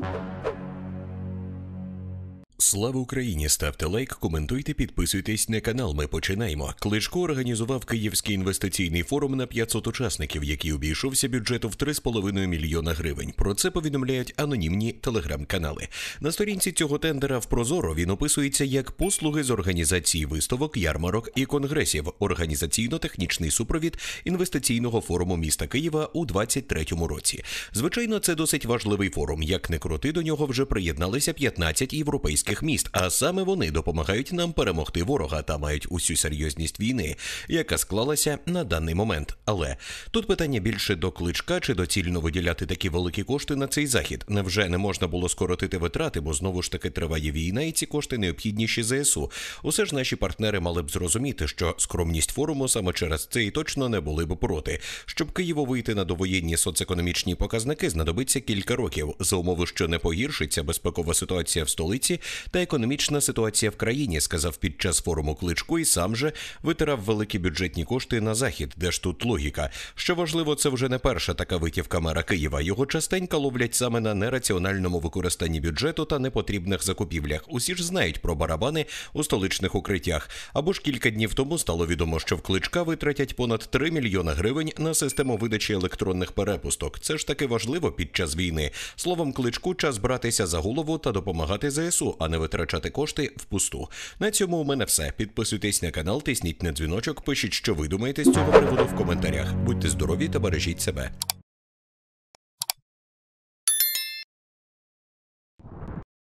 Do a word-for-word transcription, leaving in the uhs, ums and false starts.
Слава Україні! Ставте лайк, коментуйте, підписуйтесь на канал. Ми починаємо. Кличко організував Київський інвестиційний форум на п'ятсот учасників, який обійшовся бюджету в три з половиною мільйона гривень. Про це повідомляють анонімні телеграм-канали. На сторінці цього тендера в Прозоро він описується як послуги з організації виставок, ярмарок і конгресів, організаційно-технічний супровід інвестиційного форуму міста Києва у двадцять третьому році. Звичайно, це досить важливий форум. Як не крути, до нього вже приєдналися п'ятнадцять європейських міст, а саме вони допомагають нам перемогти ворога та мають усю серйозність війни, яка склалася на даний момент. Але тут питання більше до Кличка, чи доцільно виділяти такі великі кошти на цей захід. Невже не можна було скоротити витрати, бо знову ж таки триває війна і ці кошти необхідніші зе ес у. Усе ж наші партнери мали б зрозуміти, що скромність форуму саме через це і точно не були б проти. Щоб Києву вийти на довоєнні соцекономічні показники, знадобиться кілька років, за умови, що не погіршиться безпекова ситуація в столиці та економічна ситуація в країні, сказав під час форуму Кличко і сам же витирав великі бюджетні кошти на захід. Де ж тут логіка? Що важливо, це вже не перша така витівка мера Києва. Його частенько ловлять саме на нераціональному використанні бюджету та непотрібних закупівлях. Усі ж знають про барабани у столичних укриттях. Або ж кілька днів тому стало відомо, що в Кличка витратять понад три мільйони гривень на систему видачі електронних перепусток. Це ж таки важливо під час війни. Словом, Кличку час братися за голову та допомагати зе ес у, а не витрачати кошти впусту. На цьому у мене все. Підписуйтесь на канал, тисніть на дзвіночок, пишіть, що ви думаєте з цього приводу в коментарях. Будьте здорові та бережіть себе.